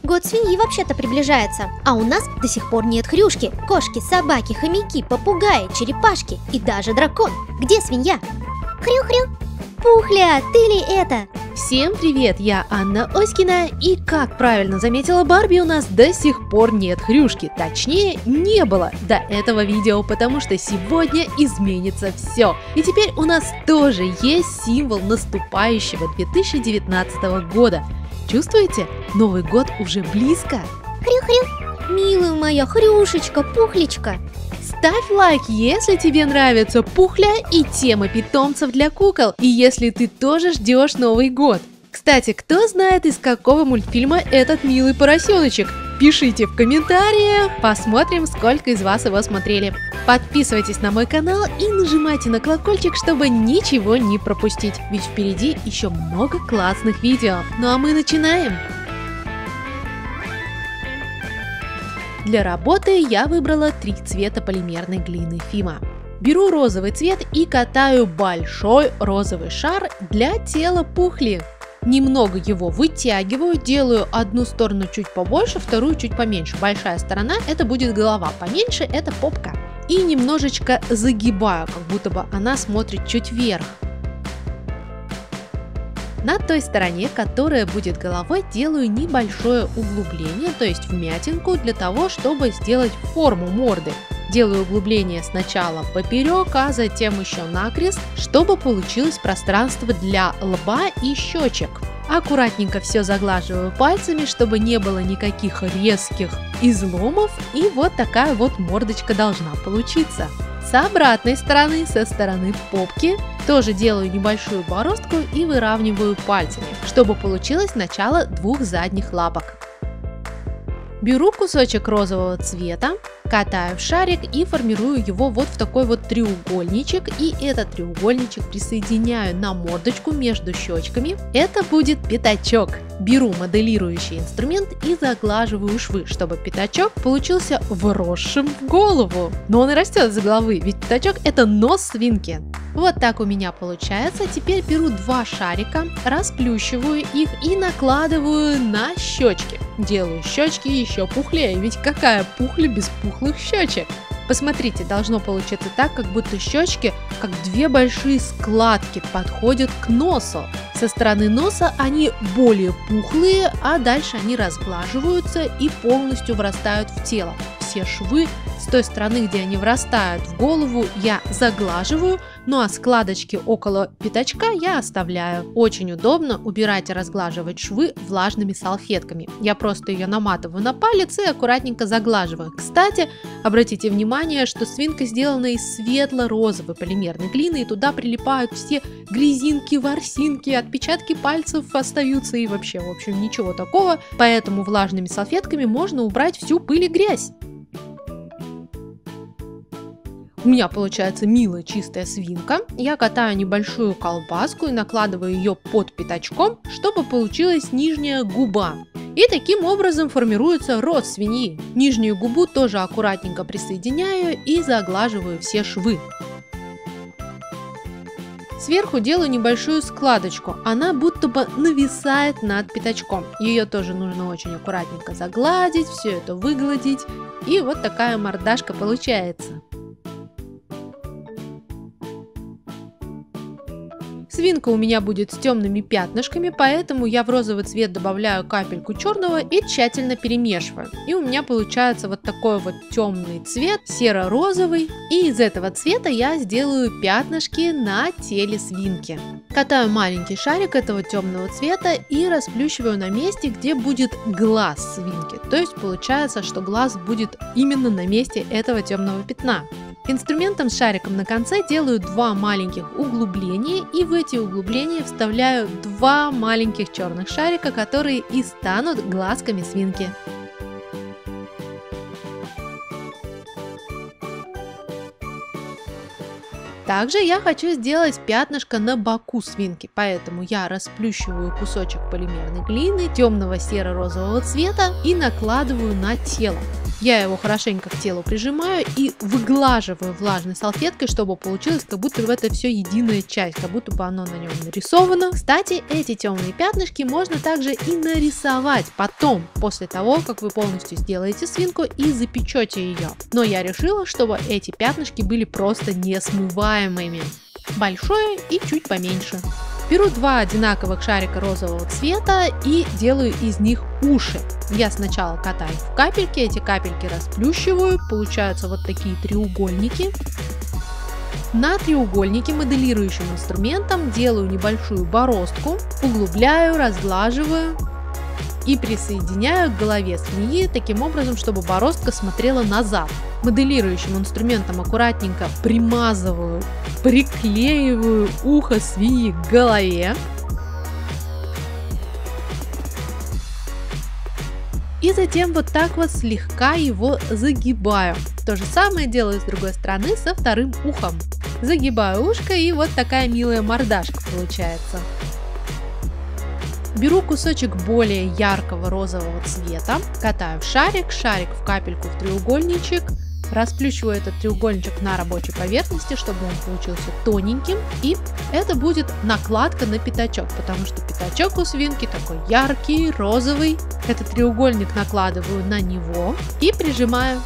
Год свиньи вообще-то приближается, а у нас до сих пор нет хрюшки, кошки, собаки, хомяки, попугаи, черепашки и даже дракон. Где свинья? Хрю-хрю. Пухля, ты ли это? Всем привет, я Анна Оськина, и как правильно заметила Барби, у нас до сих пор нет хрюшки, точнее не было до этого видео, потому что сегодня изменится все. И теперь у нас тоже есть символ наступающего 2019 года. Чувствуете? Новый год уже близко. Хрю-хрю. Милая моя хрюшечка, пухлечка. Ставь лайк, если тебе нравится Пухля и тема питомцев для кукол, и если ты тоже ждешь Новый год. Кстати, кто знает, из какого мультфильма этот милый поросеночек? Пишите в комментариях, посмотрим, сколько из вас его смотрели. Подписывайтесь на мой канал и нажимайте на колокольчик, чтобы ничего не пропустить, ведь впереди еще много классных видео. Ну а мы начинаем! Для работы я выбрала 3 цвета полимерной глины Фима. Беру розовый цвет и катаю большой розовый шар для тела Пухли. Немного его вытягиваю, делаю одну сторону чуть побольше, вторую чуть поменьше. Большая сторона – это будет голова, поменьше – это попка. И немножечко загибаю, как будто бы она смотрит чуть вверх. На той стороне, которая будет головой, делаю небольшое углубление, то есть вмятинку, для того, чтобы сделать форму морды. Делаю углубление сначала поперек, а затем еще накрест, чтобы получилось пространство для лба и щечек. Аккуратненько все заглаживаю пальцами, чтобы не было никаких резких изломов, и вот такая вот мордочка должна получиться. С обратной стороны, со стороны попки, тоже делаю небольшую бороздку и выравниваю пальцами, чтобы получилось начало 2 задних лапок. Беру кусочек розового цвета, катаю в шарик и формирую его вот в такой вот треугольничек, и этот треугольничек присоединяю на мордочку между щечками. Это будет пятачок. Беру моделирующий инструмент и заглаживаю швы, чтобы пятачок получился вросшим в голову. Но он и растет с головы, ведь пятачок – это нос свинки. Вот так у меня получается. Теперь беру 2 шарика, расплющиваю их и накладываю на щечки. Делаю щечки еще пухлее, ведь какая Пухля без пухлых щечек? Посмотрите, должно получиться так, как будто щечки, как 2 большие складки, подходят к носу. Со стороны носа они более пухлые, а дальше они разглаживаются и полностью врастают в тело. Все швы с той стороны, где они врастают в голову, я заглаживаю, ну а складочки около пятачка я оставляю. Очень удобно убирать и разглаживать швы влажными салфетками. Я просто ее наматываю на палец и аккуратненько заглаживаю. Кстати, обратите внимание, что свинка сделана из светло-розовой полимерной глины, и туда прилипают все грязинки, ворсинки, отпечатки пальцев остаются и вообще, в общем, ничего такого. Поэтому влажными салфетками можно убрать всю пыль и грязь. У меня получается милая чистая свинка. Я катаю небольшую колбаску и накладываю ее под пятачком, чтобы получилась нижняя губа. И таким образом формируется рот свиньи. Нижнюю губу тоже аккуратненько присоединяю и заглаживаю все швы. Сверху делаю небольшую складочку, она будто бы нависает над пятачком. Ее тоже нужно очень аккуратненько загладить, все это выгладить. И вот такая мордашка получается. Свинка у меня будет с темными пятнышками, поэтому я в розовый цвет добавляю капельку черного и тщательно перемешиваю. И у меня получается вот такой вот темный цвет, серо-розовый. И из этого цвета я сделаю пятнышки на теле свинки. Катаю маленький шарик этого темного цвета и расплющиваю на месте, где будет глаз свинки. То есть получается, что глаз будет именно на месте этого темного пятна. Инструментом с шариком на конце делаю 2 маленьких углубления, и в эти углубления вставляю 2 маленьких черных шарика, которые и станут глазками свинки. Также я хочу сделать пятнышко на боку свинки, поэтому я расплющиваю кусочек полимерной глины темного серо-розового цвета и накладываю на тело. Я его хорошенько к телу прижимаю и выглаживаю влажной салфеткой, чтобы получилось, как будто бы это все единая часть, как будто бы оно на нем нарисовано. Кстати, эти темные пятнышки можно также и нарисовать потом, после того, как вы полностью сделаете свинку и запечете ее. Но я решила, чтобы эти пятнышки были просто несмываемыми. Большое и чуть поменьше. Беру два одинаковых шарика розового цвета и делаю из них уши. Я сначала катаю в капельки, эти капельки расплющиваю, получаются вот такие треугольники. На треугольнике моделирующим инструментом делаю небольшую бороздку, углубляю, разглаживаю и присоединяю к голове свиньи таким образом, чтобы бороздка смотрела назад. Моделирующим инструментом аккуратненько примазываю, приклеиваю ухо свиньи к голове. И затем вот так вот слегка его загибаю. То же самое делаю с другой стороны со вторым ухом. Загибаю ушко, и вот такая милая мордашка получается. Беру кусочек более яркого розового цвета, катаю в шарик, шарик в капельку в треугольничек, расплющиваю этот треугольничек на рабочей поверхности, чтобы он получился тоненьким, и это будет накладка на пятачок, потому что пятачок у свинки такой яркий, розовый. Этот треугольник накладываю на него и прижимаю.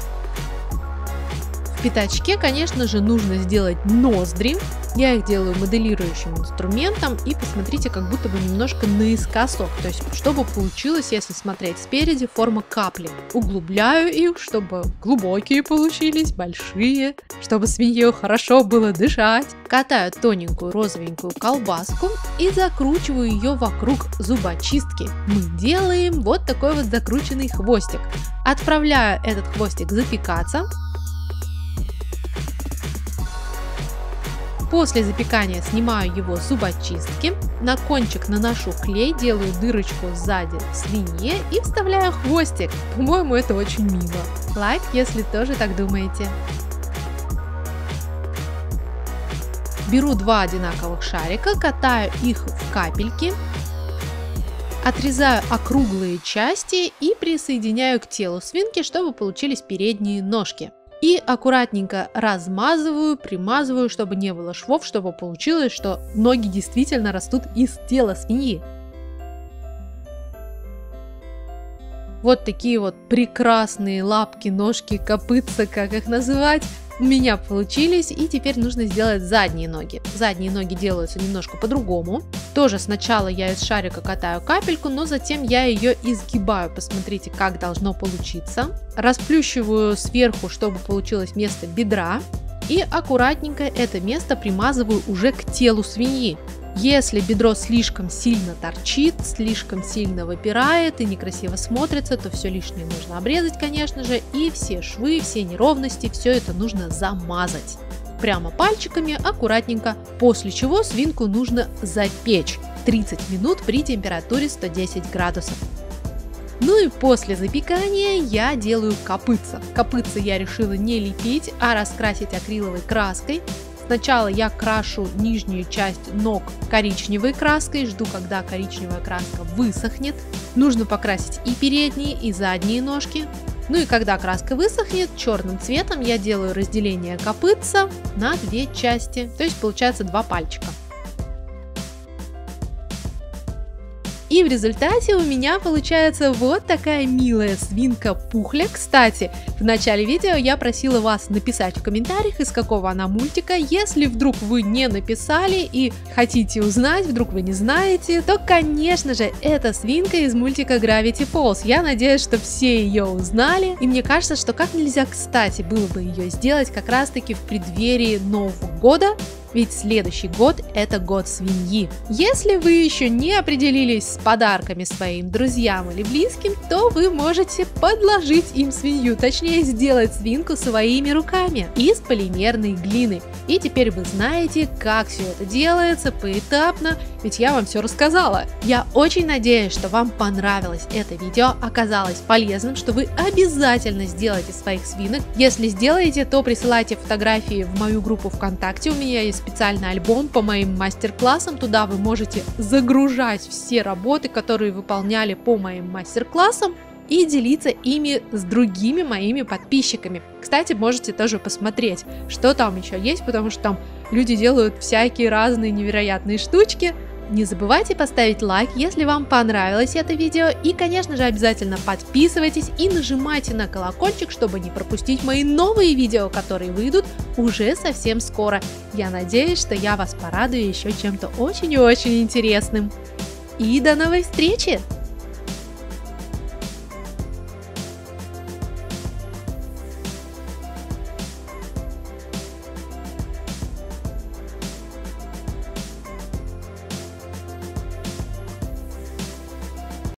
В пятачке, конечно же, нужно сделать ноздри. Я их делаю моделирующим инструментом, и посмотрите, как будто бы немножко наискосок, то есть чтобы получилось, если смотреть спереди, форма капли. Углубляю их, чтобы глубокие получились, большие, чтобы свинье хорошо было дышать. Катаю тоненькую розовенькую колбаску и закручиваю ее вокруг зубочистки. Мы делаем вот такой вот закрученный хвостик. Отправляю этот хвостик запекаться. После запекания снимаю его с зубочистки, на кончик наношу клей, делаю дырочку сзади в свинье и вставляю хвостик. По-моему, это очень мило. Лайк, если тоже так думаете. Беру два одинаковых шарика, катаю их в капельки, отрезаю округлые части и присоединяю к телу свинки, чтобы получились передние ножки. И аккуратненько размазываю, примазываю, чтобы не было швов, чтобы получилось, что ноги действительно растут из тела свиньи. Вот такие вот прекрасные лапки, ножки, копытца, как их называть, у меня получились, и теперь нужно сделать задние ноги. Задние ноги делаются немножко по-другому. Тоже сначала я из шарика катаю капельку, но затем я ее изгибаю. Посмотрите, как должно получиться. Расплющиваю сверху, чтобы получилось место бедра. И аккуратненько это место примазываю уже к телу свиньи. Если бедро слишком сильно торчит, слишком сильно выпирает и некрасиво смотрится, то все лишнее нужно обрезать, конечно же, и все швы, все неровности, все это нужно замазать. Прямо пальчиками, аккуратненько, после чего свинку нужно запечь 30 минут при температуре 110 градусов. Ну и после запекания я делаю копытца. Копытца я решила не лепить, а раскрасить акриловой краской. Сначала я крашу нижнюю часть ног коричневой краской, жду, когда коричневая краска высохнет. Нужно покрасить и передние, и задние ножки. Ну и когда краска высохнет, черным цветом я делаю разделение копытца на две части, то есть получается два пальчика. И в результате у меня получается вот такая милая свинка Пухля. Кстати, в начале видео я просила вас написать в комментариях, из какого она мультика. Если вдруг вы не написали и хотите узнать, вдруг вы не знаете, то, конечно же, это свинка из мультика Gravity Falls. Я надеюсь, что все ее узнали. И мне кажется, что как нельзя кстати было бы ее сделать как раз-таки в преддверии Нового года. Ведь следующий год – это год свиньи. Если вы еще не определились с подарками своим друзьям или близким, то вы можете подложить им свинью, точнее сделать свинку своими руками из полимерной глины. И теперь вы знаете, как все это делается поэтапно, ведь я вам все рассказала. Я очень надеюсь, что вам понравилось это видео, оказалось полезным, что вы обязательно сделаете своих свинок. Если сделаете, то присылайте фотографии в мою группу ВКонтакте, у меня есть специальный альбом по моим мастер-классам, туда вы можете загружать все работы, которые выполняли по моим мастер-классам, и делиться ими с другими моими подписчиками. Кстати, можете тоже посмотреть, что там еще есть, потому что там люди делают всякие разные невероятные штучки. Не забывайте поставить лайк, если вам понравилось это видео, и, конечно же, обязательно подписывайтесь и нажимайте на колокольчик, чтобы не пропустить мои новые видео, которые выйдут уже совсем скоро. Я надеюсь, что я вас порадую еще чем-то очень и очень интересным. И до новой встречи!